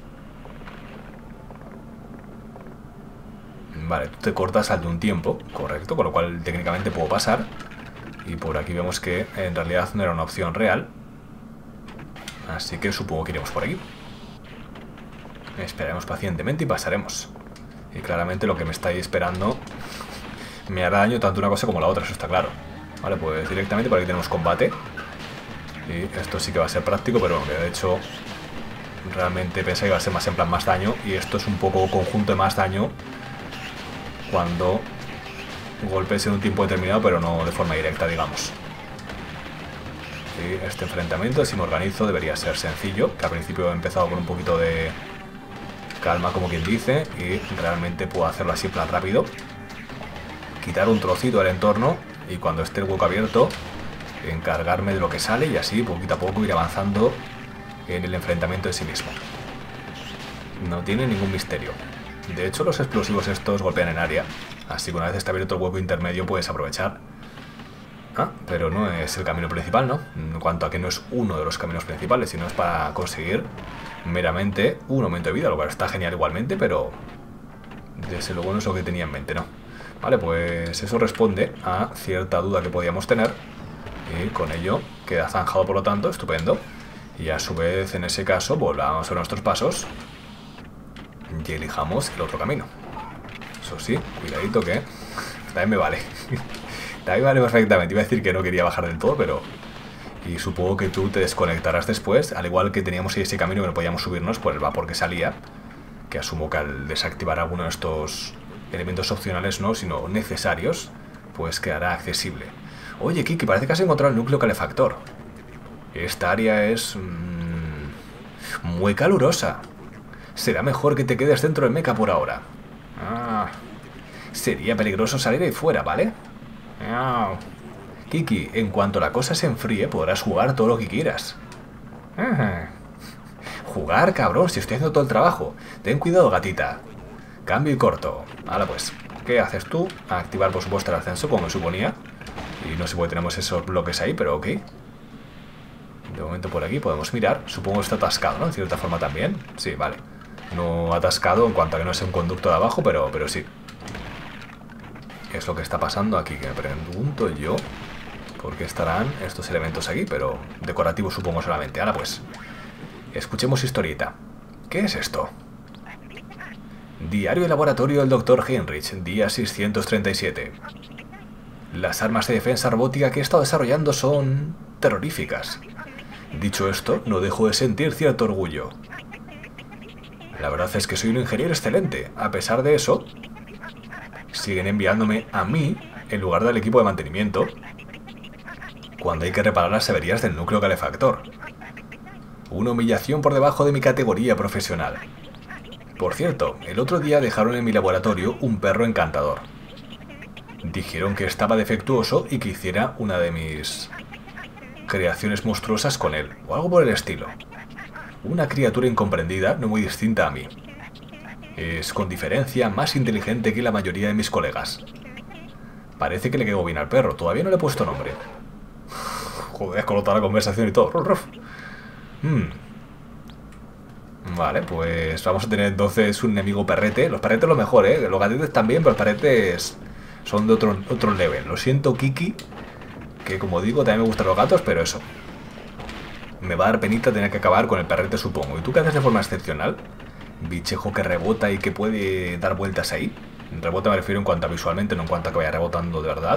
Vale, tú te cortas al de un tiempo, correcto, con lo cual técnicamente puedo pasar. Y por aquí vemos que en realidad no era una opción real. Así que supongo que iremos por aquí. Esperaremos pacientemente y pasaremos. Y claramente lo que me está ahí esperando me hará daño tanto una cosa como la otra, eso está claro. Vale, pues directamente por aquí tenemos combate. Y esto sí que va a ser práctico, pero bueno, que de hecho realmente pensé que iba a ser más en plan más daño. Y esto es un poco conjunto de más daño cuando golpes en un tiempo determinado, pero no de forma directa, digamos. Y este enfrentamiento, si me organizo, debería ser sencillo, que al principio he empezado con un poquito de calma, como quien dice, y realmente puedo hacerlo así en plan rápido. Quitar un trocito del entorno y cuando esté el hueco abierto, encargarme de lo que sale y así, poquito a poco, ir avanzando en el enfrentamiento en sí mismo. No tiene ningún misterio. De hecho, los explosivos estos golpean en área, así que una vez está abierto el hueco intermedio puedes aprovechar. Ah, pero no es el camino principal, ¿no? En cuanto a que no es uno de los caminos principales, sino es para conseguir meramente un aumento de vida, lo cual está genial igualmente, pero desde luego no es lo que tenía en mente, ¿no? Vale, pues eso responde a cierta duda que podíamos tener y con ello queda zanjado, por lo tanto, estupendo. Y a su vez, en ese caso, volvamos a nuestros pasos y elijamos el otro camino. Eso sí, cuidadito que también me vale. También vale perfectamente. Iba a decir que no quería bajar del todo, pero... Y supongo que tú te desconectarás después, al igual que teníamos ese camino que no podíamos subirnos por el vapor que salía, que asumo que al desactivar alguno de estos elementos opcionales no, sino necesarios, pues quedará accesible. Oye, Kiki, parece que has encontrado el núcleo calefactor. Esta área es... muy calurosa. Será mejor que te quedes dentro del mecha por ahora. Ah, sería peligroso salir ahí fuera, ¿vale? Ah. Kiki, en cuanto la cosa se enfríe, podrás jugar todo lo que quieras. Jugar, cabrón, si estoy haciendo todo el trabajo. Ten cuidado, gatita. Cambio y corto. Ahora pues, ¿qué haces tú? A activar, por supuesto, el ascenso, como me suponía. Y no sé por qué tenemos esos bloques ahí, pero ok. De momento por aquí podemos mirar. Supongo que está atascado, ¿no? En cierta forma también. Sí, vale. No atascado en cuanto a que no es un conducto de abajo, pero sí. ¿Qué es lo que está pasando aquí? Que me pregunto yo. ¿Por qué estarán estos elementos aquí? Pero decorativos supongo solamente. Ahora pues, escuchemos historieta. ¿Qué es esto? Diario de laboratorio del Dr. Heinrich, día 637. Las armas de defensa robótica que he estado desarrollando son terroríficas. Dicho esto, no dejo de sentir cierto orgullo. La verdad es que soy un ingeniero excelente. A pesar de eso, siguen enviándome a mí en lugar del equipo de mantenimiento cuando hay que reparar las averías del núcleo calefactor. Una humillación por debajo de mi categoría profesional. Por cierto, el otro día dejaron en mi laboratorio un perro encantador. Dijeron que estaba defectuoso y que hiciera una de mis creaciones monstruosas con él, o algo por el estilo. Una criatura incomprendida, no muy distinta a mí. Es, con diferencia, más inteligente que la mayoría de mis colegas. Parece que le quedó bien al perro. Todavía no le he puesto nombre. Joder, con toda la conversación y todo. Vale, pues vamos a tener entonces un enemigo perrete. Los perretes lo mejor, ¿eh? Los gatitos también, pero los perretes son de otro level. Lo siento, Kiki, que como digo, también me gustan los gatos, pero eso. Me va a dar penita tener que acabar con el perrete, supongo. ¿Y tú qué haces de forma excepcional? Bichejo que rebota y que puede dar vueltas ahí. Rebota me refiero en cuanto a visualmente, no en cuanto a que vaya rebotando de verdad.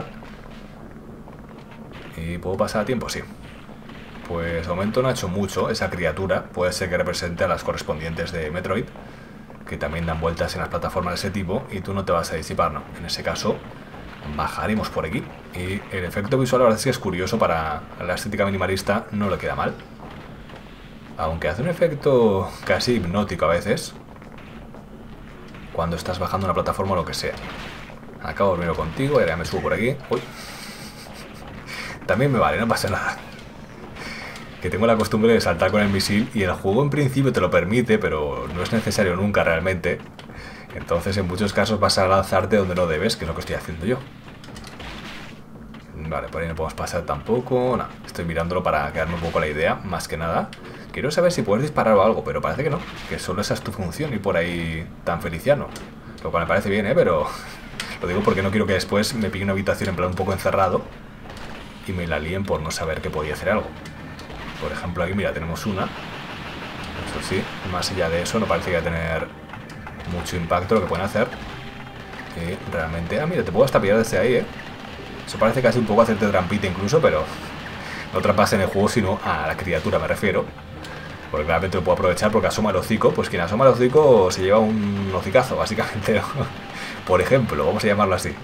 ¿Y puedo pasar a tiempo? Sí. Pues de momento no ha hecho mucho esa criatura. Puede ser que represente a las correspondientes de Metroid, que también dan vueltas en las plataformas de ese tipo, y tú no te vas a disipar, ¿no? En ese caso, bajaremos por aquí. Y el efecto visual, la verdad es que es curioso. Para la estética minimalista no le queda mal. Aunque hace un efecto casi hipnótico a veces, cuando estás bajando una plataforma o lo que sea. Acabo de verlo contigo, ahora me subo por aquí. Uy. También me vale, no pasa nada. Que tengo la costumbre de saltar con el misil y el juego en principio te lo permite, pero no es necesario nunca realmente. Entonces en muchos casos vas a lanzarte donde no debes, que es lo que estoy haciendo yo. Vale, por ahí no podemos pasar tampoco. No, estoy mirándolo para quedarme un poco la idea, más que nada. Quiero saber si puedes disparar o algo, pero parece que no. Que solo esa es tu función y por ahí tan feliciano. Lo cual me parece bien, pero lo digo porque no quiero que después me pille una habitación en plan un poco encerrado y me la líen por no saber que podía hacer algo. Por ejemplo, aquí, mira, tenemos una. Eso sí, más allá de eso no parece que vaya a tener mucho impacto lo que pueden hacer. Y realmente... Ah, mira, te puedo hasta pillar desde ahí, ¿eh? Eso parece casi un poco hacerte trampita incluso, pero no trampas en el juego, sino a la criatura me refiero. Porque claramente lo puedo aprovechar porque asoma el hocico. Pues quien asoma el hocico se lleva un hocicazo, básicamente, ¿no? Por ejemplo, vamos a llamarlo así.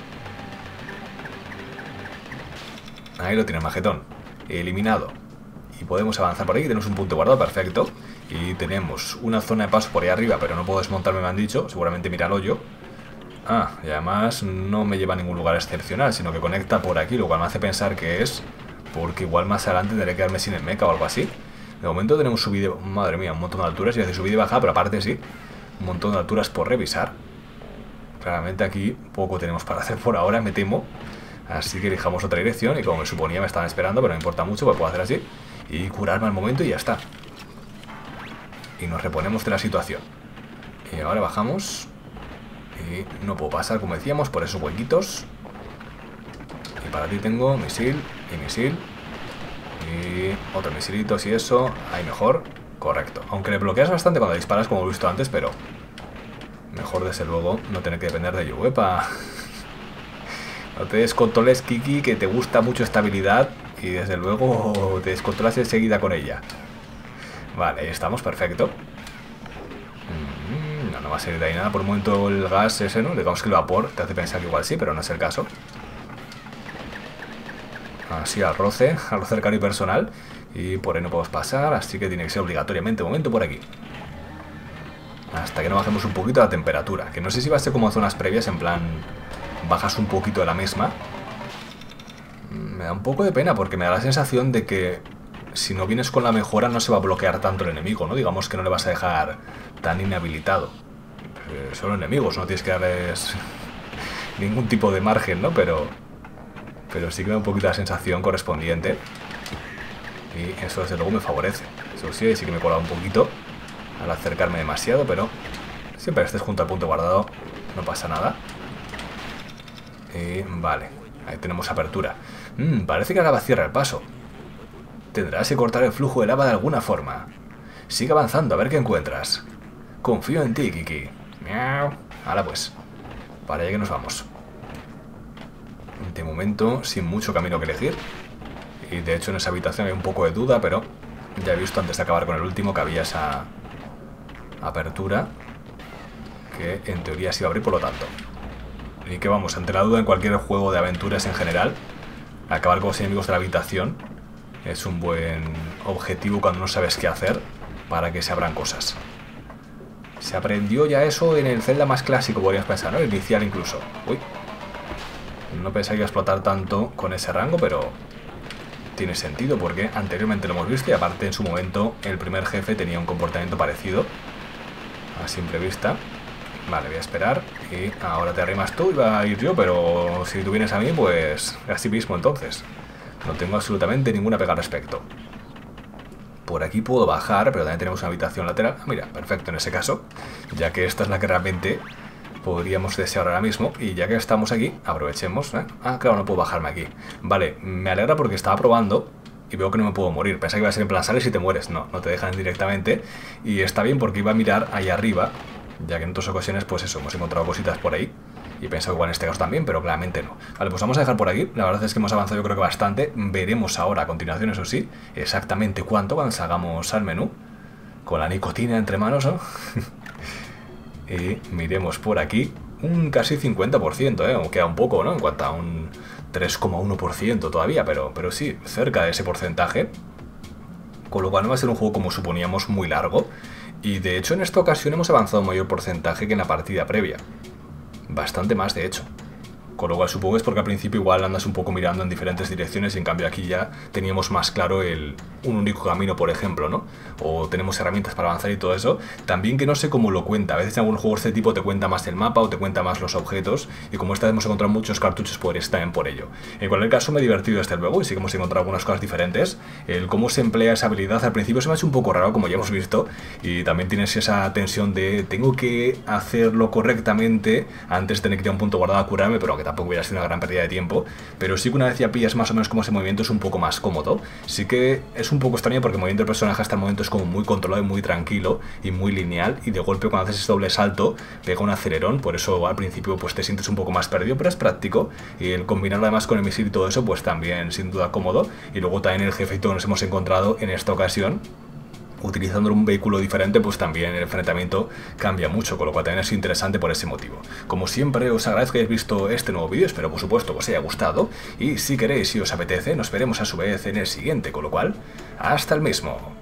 Ahí lo tienes, majetón. Eliminado. Y podemos avanzar por ahí. Tenemos un punto guardado, perfecto. Y tenemos una zona de paso por ahí arriba, pero no puedo desmontarme, me han dicho. Seguramente mira el hoyo. Ah, y además no me lleva a ningún lugar excepcional, sino que conecta por aquí, lo cual me hace pensar que es porque igual más adelante tendré que quedarme sin el mecha o algo así. De momento tenemos subida, madre mía, un montón de alturas. Y hace subida y baja, pero aparte sí, un montón de alturas por revisar. Claramente aquí poco tenemos para hacer por ahora, me temo. Así que elijamos otra dirección. Y como me suponía me estaban esperando, pero no importa mucho, pues puedo hacer así y curarme al momento y ya está. Y nos reponemos de la situación. Y ahora bajamos. Y no puedo pasar, como decíamos, por esos huequitos. Y para ti tengo misil y misil. Y otro misilito, si eso. Ahí mejor. Correcto. Aunque le bloqueas bastante cuando disparas, como he visto antes, pero mejor desde luego no tener que depender de ello. ¡Epa! No te descontroles, Kiki, que te gusta mucho esta habilidad. Y desde luego te descontrolas enseguida con ella. Vale, ahí estamos, perfecto. No va a salir de ahí nada. Por un momento el gas ese, ¿no? Digamos que el vapor te hace pensar que igual sí, pero no es el caso. Así al roce cercano y personal. Y por ahí no podemos pasar, así que tiene que ser obligatoriamente un momento por aquí. Hasta que no bajemos un poquito la temperatura. Que no sé si va a ser como zonas previas, en plan bajas un poquito de la misma. Me da un poco de pena porque me da la sensación de que si no vienes con la mejora no se va a bloquear tanto el enemigo, ¿no? Digamos que no le vas a dejar tan inhabilitado. Son enemigos, no tienes que darles ningún tipo de margen, ¿no? Pero sí que me da un poquito la sensación correspondiente. Y eso desde luego me favorece. Eso sí, sí que me he colado un poquito al acercarme demasiado, pero siempre estés junto al punto guardado, no pasa nada. Y vale, ahí tenemos apertura. Parece que la lava cierra el paso. Tendrás que cortar el flujo de lava de alguna forma. Sigue avanzando, a ver qué encuentras. Confío en ti, Kiki. Miau. Ahora pues, para allá que nos vamos. De momento, sin mucho camino que elegir. Y de hecho en esa habitación hay un poco de duda, pero ya he visto antes de acabar con el último que había esa apertura que en teoría se iba a abrir, por lo tanto. Y que vamos, ante la duda en cualquier juego de aventuras en general, acabar con los enemigos de la habitación es un buen objetivo cuando no sabes qué hacer para que se abran cosas. Se aprendió ya eso en el Zelda más clásico, podrías pensar, ¿no? El inicial incluso. Uy. No pensé que iba a explotar tanto con ese rango, pero tiene sentido porque anteriormente lo hemos visto y aparte en su momento el primer jefe tenía un comportamiento parecido a simple vista. Vale, voy a esperar. Y ahora te arrimas tú, iba a ir yo, pero si tú vienes a mí, pues así mismo entonces. No tengo absolutamente ninguna pega al respecto. Por aquí puedo bajar, pero también tenemos una habitación lateral. Mira, perfecto en ese caso, ya que esta es la que realmente podríamos desear ahora mismo. Y ya que estamos aquí, aprovechemos, ¿eh? Ah, claro, no puedo bajarme aquí. Vale, me alegra porque estaba probando y veo que no me puedo morir. Pensaba que iba a ser en plan, sales y te mueres. No, no te dejan directamente. Y está bien porque iba a mirar ahí arriba, ya que en otras ocasiones, pues eso, hemos encontrado cositas por ahí. Y pensaba igual en este caso también, pero claramente no. Vale, pues vamos a dejar por aquí. La verdad es que hemos avanzado yo creo que bastante. Veremos ahora a continuación, eso sí, exactamente cuánto cuando salgamos al menú. Con la nicotina entre manos, ¿no? Y miremos por aquí. Un casi 50%, ¿eh? Queda un poco, ¿no? En cuanto a un 3,1% todavía, pero sí, cerca de ese porcentaje. Con lo cual no va a ser un juego como suponíamos muy largo. Y de hecho en esta ocasión hemos avanzado un mayor porcentaje que en la partida previa. Bastante más, de hecho. Con lo cual supongo que es porque al principio igual andas un poco mirando en diferentes direcciones y en cambio aquí ya teníamos más claro un único camino, por ejemplo, ¿no? O tenemos herramientas para avanzar y todo eso. También que no sé cómo lo cuenta. A veces en algunos juegos de este tipo te cuenta más el mapa o te cuenta más los objetos. Y como esta vez hemos encontrado muchos cartuchos, pues también por ello. En cualquier caso me he divertido desde luego y sí que hemos encontrado algunas cosas diferentes. El cómo se emplea esa habilidad al principio se me ha hecho un poco raro, como ya hemos visto. Y también tienes esa tensión de tengo que hacerlo correctamente antes de tener que ir a un punto guardado a curarme, pero que tampoco hubiera sido una gran pérdida de tiempo. Pero sí que una vez ya pillas más o menos como ese movimiento es un poco más cómodo. Sí que es un poco extraño porque el movimiento del personaje hasta el momento es como muy controlado y muy tranquilo y muy lineal, y de golpe cuando haces ese doble salto pega un acelerón, por eso al principio pues te sientes un poco más perdido, pero es práctico, y el combinarlo además con el misil y todo eso pues también sin duda cómodo. Y luego también el jefe que nos hemos encontrado en esta ocasión, utilizando un vehículo diferente, pues también el enfrentamiento cambia mucho, con lo cual también es interesante por ese motivo. Como siempre, os agradezco que hayáis visto este nuevo vídeo, espero por supuesto que os haya gustado, y si queréis y os apetece, nos veremos a su vez en el siguiente, con lo cual, hasta el mismo.